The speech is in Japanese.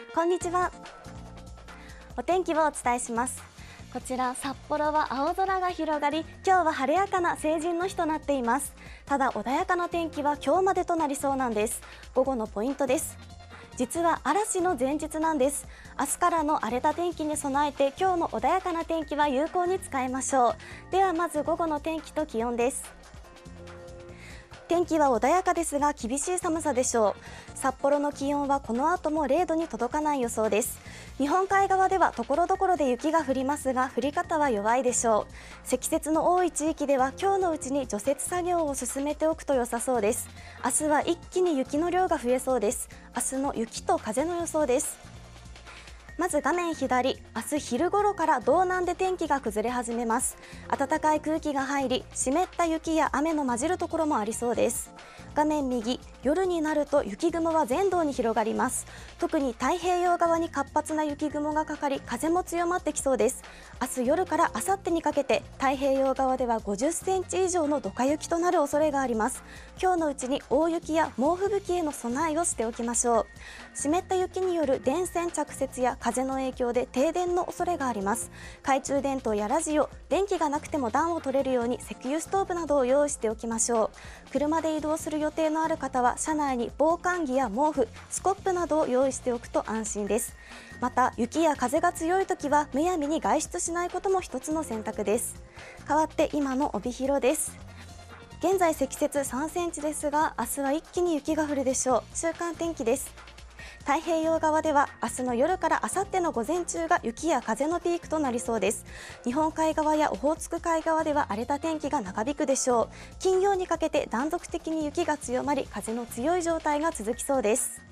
こんにちは。お天気をお伝えします。こちら札幌は青空が広がり、今日は晴れやかな成人の日となっています。ただ穏やかな天気は今日までとなりそうなんです。午後のポイントです。実は嵐の前日なんです。明日からの荒れた天気に備えて、今日の穏やかな天気は有効に使いましょう。ではまず午後の天気と気温です。天気は穏やかですが厳しい寒さでしょう。札幌の気温はこの後も0度に届かない予想です。日本海側では所々で雪が降りますが、降り方は弱いでしょう。積雪の多い地域では今日のうちに除雪作業を進めておくと良さそうです。明日は一気に雪の量が増えそうです。明日の雪と風の予想です。まず画面左、明日昼頃から道南で天気が崩れ始めます。暖かい空気が入り、湿った雪や雨の混じるところもありそうです。画面右、夜になると雪雲は全道に広がります。特に太平洋側に活発な雪雲がかかり、風も強まってきそうです。明日夜から明後日にかけて太平洋側では50センチ以上のドカ雪となる恐れがあります。今日のうちに大雪や猛吹雪への備えをしておきましょう。湿った雪による電線着雪や風の影響で停電の恐れがあります。懐中電灯やラジオ、電気がなくても暖を取れるように石油ストーブなどを用意しておきましょう。車で移動する予定のある方は車内に防寒着や毛布、スコップなどを用意しておくと安心です。また雪や風が強い時はむやみに外出しないことも一つの選択です。代わって今の帯広です。現在積雪3センチですが、明日は一気に雪が降るでしょう。週間天気です。太平洋側では明日の夜から明後日の午前中が雪や風のピークとなりそうです。日本海側やオホーツク海側では荒れた天気が長引くでしょう。金曜にかけて断続的に雪が強まり、風の強い状態が続きそうです。